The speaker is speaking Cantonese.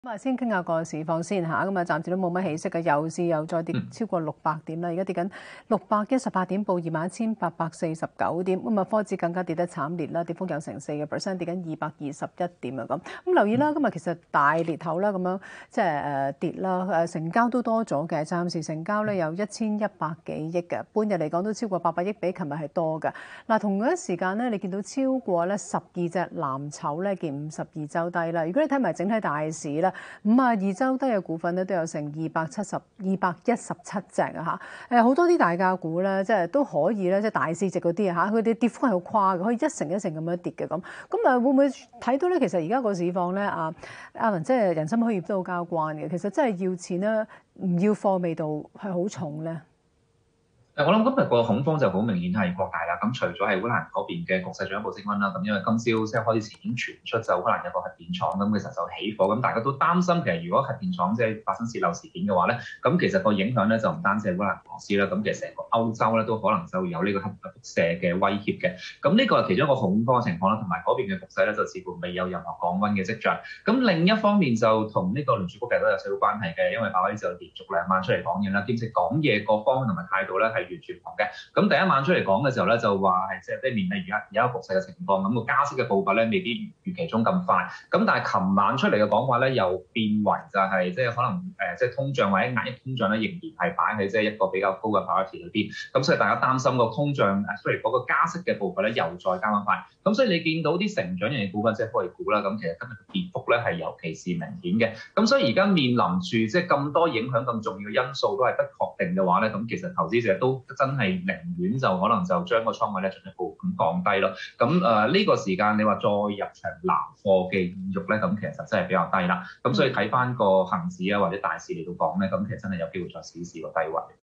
先傾下個市況先嚇，咁暫時都冇乜起色嘅，油市又再跌超過600點啦，而家跌緊618點，報21,849點。咁科指更加跌得慘烈啦，跌幅有成4%，跌緊221點啊咁。咁留意啦，今日其實大裂口啦，咁樣即係跌啦，成交都多咗嘅，暫時成交咧有1100幾億嘅，半日嚟講都超過800億，比琴日係多嘅。嗱，同一時間咧，你見到超過咧12隻藍籌咧見52周低啦。如果你睇埋整體大市咧，52周低嘅股份咧都有成217隻啊嚇，好多啲大價股咧，即係都可以咧，即係大市值嗰啲啊嚇，佢哋跌幅係好誇嘅，可以一成一成咁樣跌嘅咁。會唔會睇到咧？其實而家個市況咧，阿文即係人心虛業都好交關嘅。其實真係要錢咧，唔要貨味道係好重咧。 我諗今日個恐慌就好明顯係擴大啦。咁除咗係烏克蘭嗰邊嘅局勢進一步升溫啦，咁因為今朝即係開始前已經傳出就烏克蘭有個核電廠咁其實就起火，咁大家都擔心其實如果核電廠即係發生洩漏事件嘅話咧，咁其實個影響咧就唔單止係烏克蘭俄羅斯啦，咁其實成個歐洲咧都可能就有呢個核輻射嘅威脅嘅。咁呢個係其中一個恐慌嘅情況啦，同埋嗰邊嘅局勢咧就似乎未有任何降溫嘅跡象。咁另一方面就同呢個聯儲局其實都有少少關係嘅，因為鮑威爾就連續2晚出嚟講嘢啦，兼且講嘢個方向同埋態度咧係完全唔同嘅。咁第一晚出嚟講嘅時候咧，就話係即係面對而家局勢嘅情況，咁個加息嘅步伐咧未必預期中咁快。咁但係琴晚出嚟嘅講法咧，又變為就係即係可能即係通脹或者壓抑通脹咧，仍然係擺喺即係一個比較高嘅 priority 裏邊。咁所以大家擔心個通脹出嚟嗰個加息嘅步伐咧，又再加翻快。咁所以你見到啲成長型嘅股份，即係科技股啦，咁其實今日嘅跌幅咧係尤其是明顯嘅。咁所以而家面臨住即係咁多影響、咁重要嘅因素都係不確定嘅話咧，咁其實投資者都真係寧願就可能就將個倉位咧進一步咁降低咯。咁呢個時間你話再入場撈貨嘅意欲咧，咁其實真係比較低啦。咁所以睇翻個恆指啊或者大市嚟到講咧，咁其實真係有機會再試試個低位。